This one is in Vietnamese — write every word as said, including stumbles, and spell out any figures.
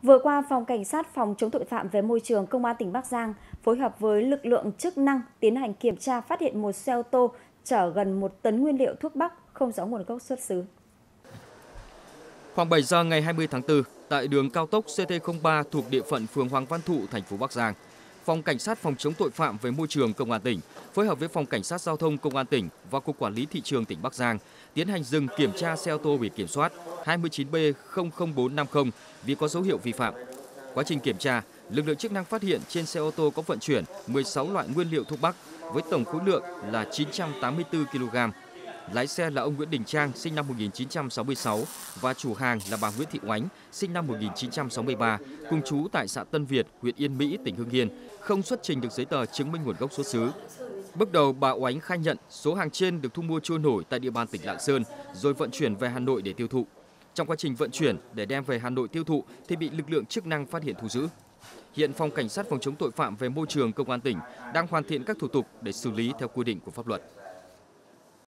Vừa qua, Phòng Cảnh sát phòng chống tội phạm về môi trường Công an tỉnh Bắc Giang phối hợp với lực lượng chức năng tiến hành kiểm tra phát hiện một xe ô tô chở gần một tấn nguyên liệu thuốc bắc không rõ nguồn gốc xuất xứ. Khoảng bảy giờ ngày hai mươi tháng tư, tại đường cao tốc C T không ba thuộc địa phận phường Hoàng Văn Thụ, thành phố Bắc Giang, Phòng Cảnh sát phòng chống tội phạm về môi trường Công an tỉnh phối hợp với Phòng Cảnh sát giao thông Công an tỉnh và Cục Quản lý thị trường tỉnh Bắc Giang tiến hành dừng kiểm tra xe ô tô biển kiểm soát hai chín B không không bốn năm không vì có dấu hiệu vi phạm. Quá trình kiểm tra, lực lượng chức năng phát hiện trên xe ô tô có vận chuyển mười sáu loại nguyên liệu thuốc bắc với tổng khối lượng là chín trăm tám mươi tư ki lô gam. Lái xe là ông Nguyễn Đình Trang, sinh năm một nghìn chín trăm sáu mươi sáu và chủ hàng là bà Nguyễn Thị Oánh, sinh năm một nghìn chín trăm sáu mươi ba, cùng trú tại xã Tân Việt, huyện Yên Mỹ, tỉnh Hưng Yên, không xuất trình được giấy tờ chứng minh nguồn gốc xuất xứ. Bước đầu, bà Oánh khai nhận số hàng trên được thu mua trôi nổi tại địa bàn tỉnh Lạng Sơn, rồi vận chuyển về Hà Nội để tiêu thụ. Trong quá trình vận chuyển để đem về Hà Nội tiêu thụ thì bị lực lượng chức năng phát hiện thu giữ. Hiện Phòng Cảnh sát phòng chống tội phạm về môi trường Công an tỉnh đang hoàn thiện các thủ tục để xử lý theo quy định của pháp luật.